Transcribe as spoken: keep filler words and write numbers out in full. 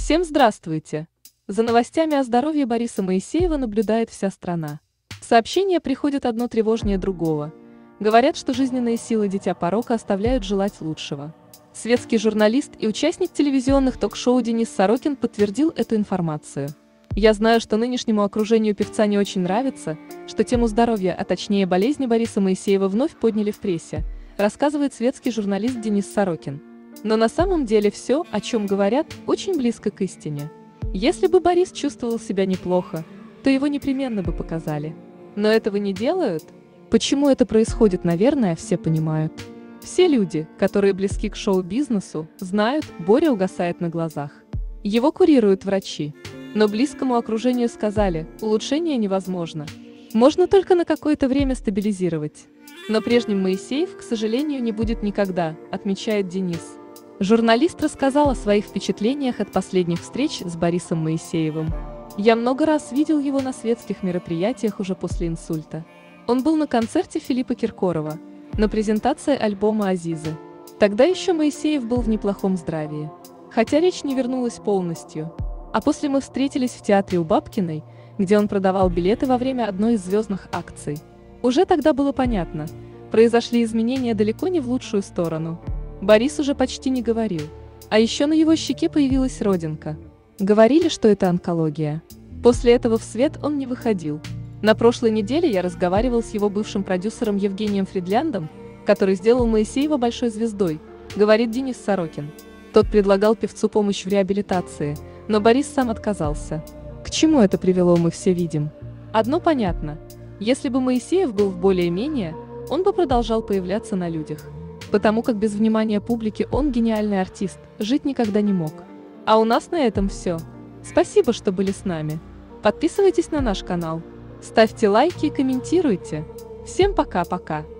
Всем здравствуйте! За новостями о здоровье Бориса Моисеева наблюдает вся страна. Сообщения приходят одно тревожнее другого. Говорят, что жизненные силы дитя порока оставляют желать лучшего. Светский журналист и участник телевизионных ток-шоу Денис Сорокин подтвердил эту информацию. «Я знаю, что нынешнему окружению певца не очень нравится, что тему здоровья, а точнее болезни Бориса Моисеева вновь подняли в прессе», рассказывает светский журналист Денис Сорокин. Но на самом деле все, о чем говорят, очень близко к истине. Если бы Борис чувствовал себя неплохо, то его непременно бы показали. Но этого не делают. Почему это происходит, наверное, все понимают. Все люди, которые близки к шоу-бизнесу, знают, Боря угасает на глазах. Его курируют врачи. Но близкому окружению сказали, улучшение невозможно. Можно только на какое-то время стабилизировать. Но прежним Моисеев, к сожалению, не будет никогда, отмечает Денис. Журналист рассказал о своих впечатлениях от последних встреч с Борисом Моисеевым. «Я много раз видел его на светских мероприятиях уже после инсульта. Он был на концерте Филиппа Киркорова, на презентации альбома Азизы. Тогда еще Моисеев был в неплохом здравии. Хотя речь не вернулась полностью. А после мы встретились в театре у Бабкиной, где он продавал билеты во время одной из звездных акций. Уже тогда было понятно, произошли изменения далеко не в лучшую сторону. Борис уже почти не говорил. А еще на его щеке появилась родинка. Говорили, что это онкология. После этого в свет он не выходил. На прошлой неделе я разговаривал с его бывшим продюсером Евгением Фридляндом, который сделал Моисеева большой звездой, говорит Денис Сорокин. Тот предлагал певцу помощь в реабилитации, но Борис сам отказался. К чему это привело, мы все видим. Одно понятно. Если бы Моисеев был в более-менее, он бы продолжал появляться на людях. Потому как без внимания публики он гениальный артист, жить никогда не мог. А у нас на этом все. Спасибо, что были с нами. Подписывайтесь на наш канал, ставьте лайки и комментируйте. Всем пока-пока.